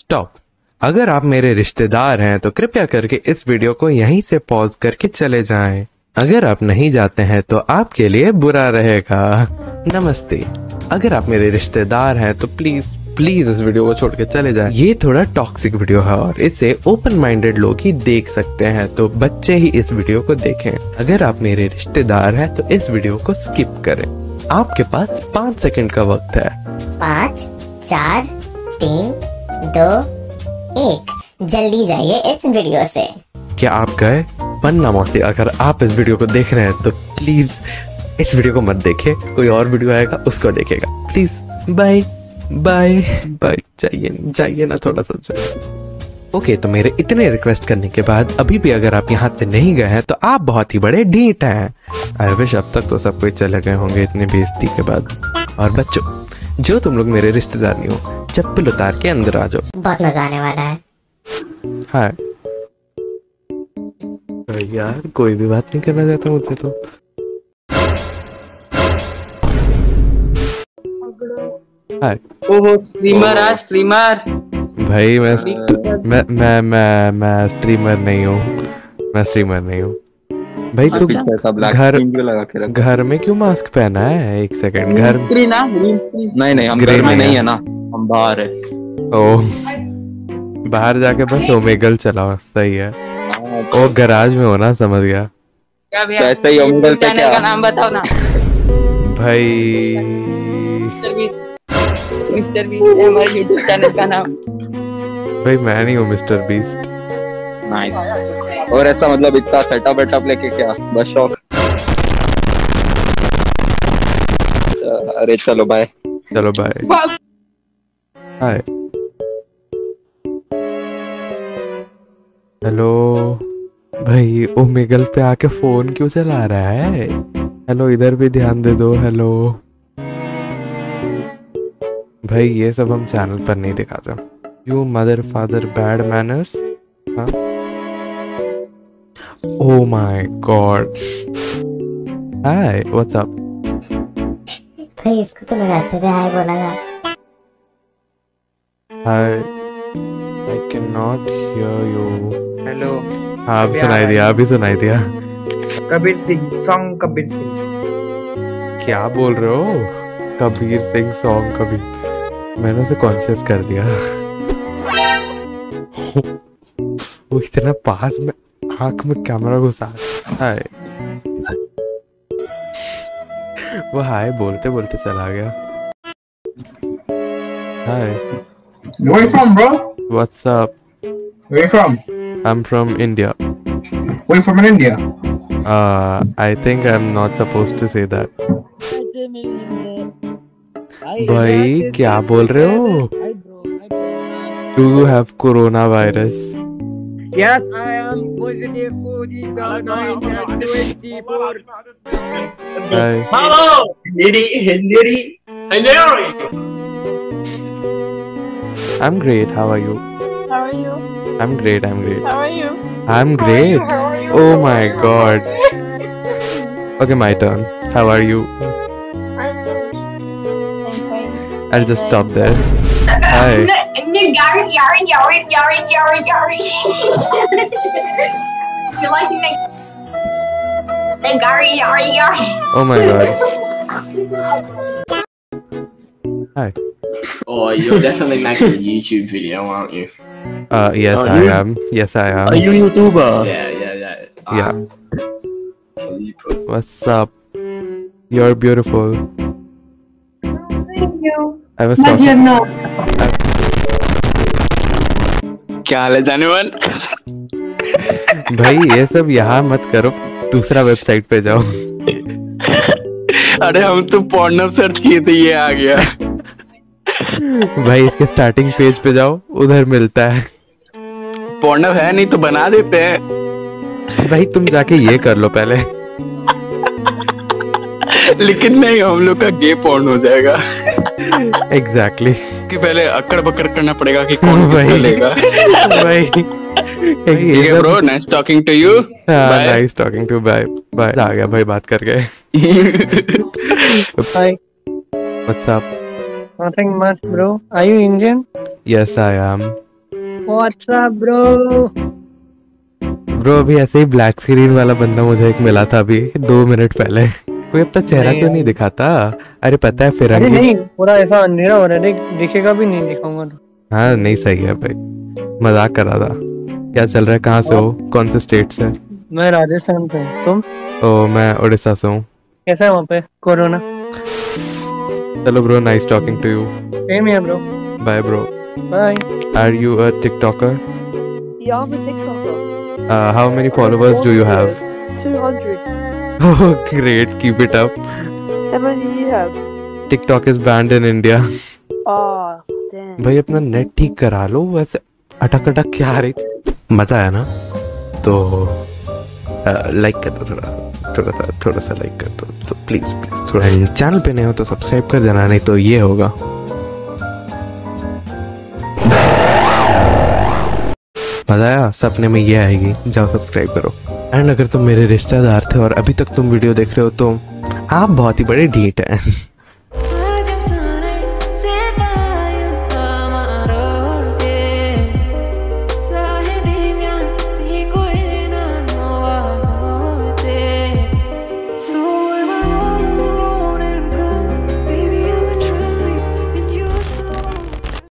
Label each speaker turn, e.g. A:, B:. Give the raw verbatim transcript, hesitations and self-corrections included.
A: Stop. अगर आप मेरे रिश्तेदार हैं तो कृपया करके इस वीडियो को यहीं से पॉज करके चले जाएं। अगर आप नहीं जाते हैं तो आपके लिए बुरा रहेगा। नमस्ते। अगर आप मेरे रिश्तेदार हैं तो प्लीज प्लीज इस वीडियो को छोड़ के चले जाएं। ये थोड़ा टॉक्सिक वीडियो है और इसे ओपन माइंडेड लोग ही देख सकते हैं, तो बच्चे ही इस वीडियो को देखें। अगर आप मेरे रिश्तेदार हैं तो इस वीडियो को स्किप करें। आपके पास पाँच सेकंड का वक्त है।
B: पाँच, चार, तीन, दो, एक। जल्दी जाइए इस वीडियो से।
A: क्या आप गए? पन्ना मौसी, अगर आप इस वीडियो को देख रहे हैं तो प्लीज इस वीडियो को मत देखे, कोई और वीडियो आएगा उसको देखेगा। Please bye bye bye. चाहिए चाहिए ना थोड़ा सा चाहिए। ओके, तो मेरे इतने रिक्वेस्ट करने के बाद अभी भी अगर आप यहाँ से नहीं गए हैं तो आप बहुत ही बड़े ढीठ हैं। आई विश अब तक तो सब कोई चले गए होंगे इतनी बेइज्जती के बाद। और बच्चों, जो तुम लोग मेरे रिश्तेदार नहीं हो, चप्पल उतार के अंदर आ जाओ।
B: बहुत मजा आने वाला है।
A: हाँ यार, कोई भी बात नहीं करना चाहता मुझसे तो। हाय।
C: ओहो, स्ट्रीमर आ स्ट्रीमर।
A: भाई मैं मैं मैं मैं मैं स्ट्रीमर नहीं हूँ, मैं स्ट्रीमर नहीं हूँ। भाई तू घर घर में क्यों मास्क पहना है? एक सेकंड, घर
C: नहीं नहीं हम घर में नहीं है ना, हम बाहर है।
A: ओह, बाहर जाके बस ओमेगल चलाओ, सही है। ओ गराज में हो ना, समझ गया।
C: क्या भैया, कैसे ही ओमेगल पे क्या? नाम बताओ ना
A: भाई।
C: Mister beast. मिस्टर बीस्ट है हमारे यूट्यूब चैनल का नाम।
A: भाई मैं नहीं हूँ मिस्टर बीस्ट।
C: नाइस। और ऐसा मतलब इतना सेटअप वेटअप लेके क्या, बस शौक? अरे चलो बाय।
A: चलो बाय। हाय। हेलो भाई, ओमेगल पे आके फोन क्यों चला रहा है? हेलो, इधर भी ध्यान दे दो। हेलो भाई, ये सब हम चैनल पर नहीं दिखाते। You mother father bad manners. हाँ, oh my god. Hi, what's up?
B: भाई इसको तो मैंने अच्छे से हाय बोला था।
A: Hi, I cannot hear you.
C: Hello.
A: हाँ, अब सुनाई दिया, अभी सुनाई दिया।
C: कबीर सिंह सॉन्ग, कबीर सिंह।
A: क्या बोल रहे हो? कबीर सिंह सॉन्ग? कबीर, मैंने उसे कॉन्शियस कर दिया। वो इतना पास में आंख में कैमरा घुसा। हाय। वो हाय बोलते बोलते चला गया। हाय।
D: Where you from, bro?
A: What's up?
D: Where you from?
A: I'm from India.
D: Where you from in India?
A: Uh, I think I'm not supposed to say that. भाई क्या बोल रहे हो? Do you have coronavirus?
C: Yes, I am positive COVID nineteen twenty-four.
A: Hi.
D: Hello, Hindi, Hindi, Hindi.
A: I'm great. How are you?
E: How are you?
A: I'm great. I'm great.
E: How are you?
A: I'm great.
E: How are you?
A: Oh my god. Okay, my turn. How are you?
E: I'm good. I'm fine.
A: I'll just stop there. Hi.
E: Yari, yari, yari, yari, yari, yari. You like to make the gari, yari, yari.
A: Oh my god. Hi.
F: Oh, you're definitely making a YouTube video, aren't you?
A: Uh, yes,
F: Are
A: I
F: you?
A: am. Yes, I am.
F: Are you a YouTuber? Yeah, yeah, yeah.
A: Yeah.
F: Um,
A: What's up? You're beautiful.
E: Thank you.
A: I was
E: But
A: talking.
E: you're not.
C: क्या हाल है जानवर?
A: भाई ये सब यहाँ मत करो, दूसरा वेबसाइट पे जाओ।
C: अरे हम तो पॉर्नर सर्च किए थे, ये आ गया।
A: भाई इसके स्टार्टिंग पेज पे जाओ, उधर मिलता है।
C: पॉर्नर है नहीं तो बना देते हैं।
A: भाई तुम जाके ये कर लो पहले।
C: लेकिन नहीं, हम लोग का गे पॉर्न हो जाएगा।
A: Exactly exactly.
C: कि पहले अकड़ बकड़ करना पड़ेगा कि कौन किसको लेगा।
A: भाई
C: ठीक है bro, nice talking to you.
A: Nice talking to, bye bye. आ गया भाई बात करके।
G: Hi.
A: What's up?
G: Nothing much, bro. Are you Indian?
A: Yes, I am.
G: What's up, bro?
A: Bro अभी ऐसे ही ब्लैक स्क्रीन वाला बंदा मुझे एक मिला था अभी दो मिनट पहले। कोई अपना चेहरा
G: नहीं
A: क्यों
G: यार।
A: नहीं दिखाता? अरे पता है
G: अरे
A: फिरंगी।
G: नहीं, पूरा ऐसा अंधेरा हो रहा है, देख दिखेगा भी नहीं, दिखाऊंगा तो।
A: हाँ नहीं सही है भाई, मजाक कर रहा था। क्या चल रहा है? कहाँ से हो? कौन से स्टेट से?
G: मैं राजस्थान पे हूँ, तुम?
A: ओ मैं उड़ीसा से हूँ।
G: कैसा है वहाँ पे कोरोना?
A: चलो bro, nice talking to you.
G: Same है bro.
A: Bye bro.
G: Bye.
A: Are you a TikToker?
H: Yeah, I'm a TikToker.
A: Uh, how many followers do you have?
H: two hundred.
A: Oh, great. Keep it up.
H: How many do you have?
A: TikTok is banned in India.
H: Oh, damn.
A: भाई अपना net ठीक करा लो, वैसे अटक अटक क्या आ रही थी। मजा आया ना? तो लाइक कर दो, थोड़ा थोड़ा सा थोड़ा सा लाइक कर दो तो प्लीज प्लीज थोड़ा। चैनल पे नए हो तो सब्सक्राइब कर देना, नहीं तो ये होगा। मजा आया? सपने में ये आएगी, जाओ सब्सक्राइब करो। एंड अगर तुम मेरे रिश्तेदार थे और अभी तक तुम वीडियो देख रहे हो तो आप बहुत ही बड़े ढीठ हैं।